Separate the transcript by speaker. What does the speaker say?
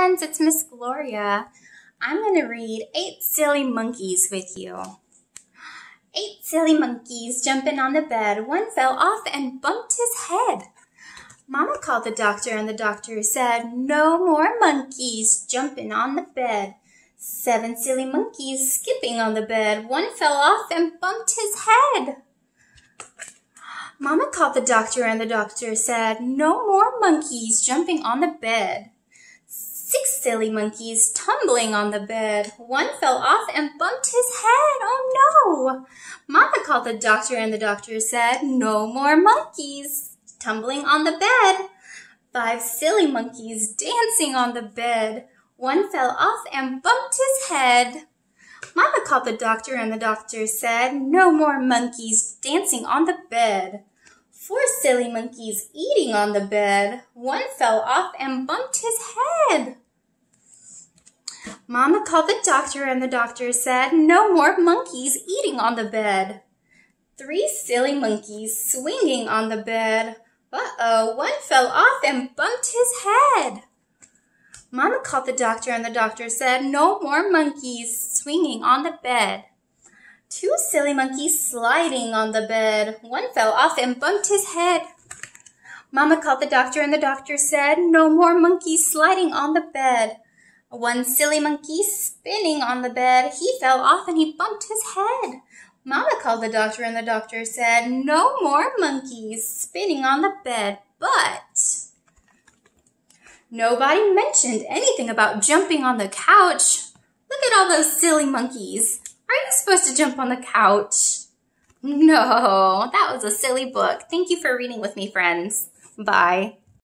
Speaker 1: friends, it's Miss Gloria. I'm going to read 8 Silly Monkeys with you. 8 silly monkeys jumping on the bed. One fell off and bumped his head. Mama called the doctor and the doctor said, "No more monkeys jumping on the bed." 7 silly monkeys skipping on the bed. One fell off and bumped his head. Mama called the doctor and the doctor said, "No more monkeys jumping on the bed." 6 silly monkeys tumbling on the bed. One fell off and bumped his head. Oh no! Mama called the doctor and the doctor said, "No more monkeys tumbling on the bed." 5 silly monkeys dancing on the bed. One fell off and bumped his head. Mama called the doctor and the doctor said, "No more monkeys dancing on the bed." 4 silly monkeys eating on the bed. One fell off and bumped his head. Mama called the doctor and the doctor said, "No more monkeys eating on the bed." 3 silly monkeys swinging on the bed. Uh-oh, one fell off and bumped his head. Mama called the doctor and the doctor said, "No more monkeys swinging on the bed." 2 silly monkeys sliding on the bed. One fell off and bumped his head. Mama called the doctor and the doctor said, "No more monkeys sliding on the bed." 1 silly monkey spinning on the bed. He fell off and he bumped his head. Mama called the doctor and the doctor said, "No more monkeys spinning on the bed." But nobody mentioned anything about jumping on the couch. Look at all those silly monkeys. Are you supposed to jump on the couch? No, that was a silly book. Thank you for reading with me, friends. Bye.